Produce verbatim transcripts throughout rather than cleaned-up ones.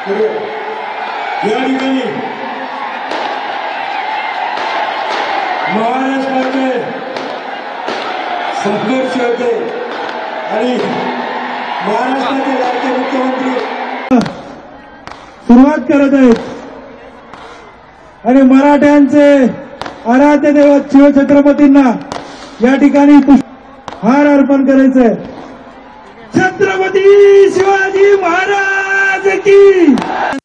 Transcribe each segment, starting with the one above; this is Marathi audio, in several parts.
या ठिकाणी महाराष्ट्राचे संघर्ष होते आणि महाराष्ट्राचे राज्य मुख्यमंत्री सुरुवात करत आहेत आणि मराठ्यांचे आराध्य दैवत शिवछत्रपतींना या ठिकाणी हार अर्पण करायचंय। छत्रपती शिवाजी महाराज की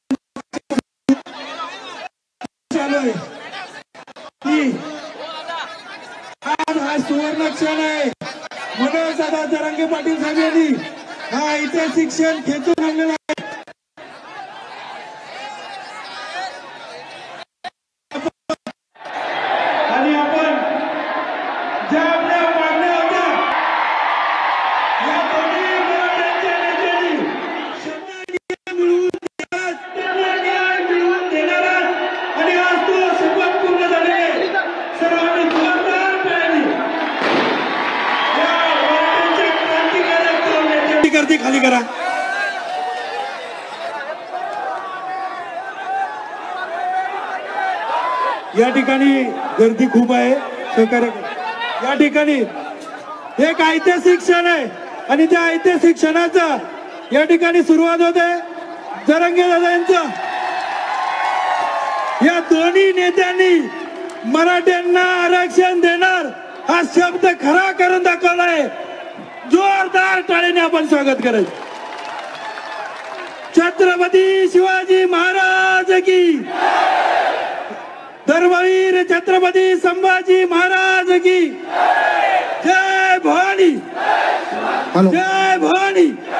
आज हा सुवर्ण क्षण आहे। मनोज दादा जरांगे पाटील साहेब यांनी हा ऐतिहासिक क्षण खेचून आणलेला आहे। आणि आपण ज्या आपल्या मागण्या होत्या या दोन्ही मराठ्यांच्या नेत्यांनी शब्द मिळवून मिळवून देणार आणि आज तो शपथ पूर्ण झाले। सर्वांनी जोरदार टाळी या मराठ्यांच्या क्रांतिकारक गर्दी खाली करा। या ठिकाणी गर्दी खूप आहे सहकार्य। या ठिकाणी एक ऐतिहासिक क्षण आहे आणि त्या ऐतिहासिक क्षणाचा या ठिकाणी सुरुवात होते जरांगे दादा यांचा। या दोन्ही नेत्यांनी मराठ्यांना आरक्षण देणार हा शब्द खरा करून दाखवलाय। जोरदार टाळीने आपण स्वागत करायचं। छत्रपती शिवाजी महाराज की धर्मवीर छत्रपती संभाजी महाराज की जय भवानी जय भवानी।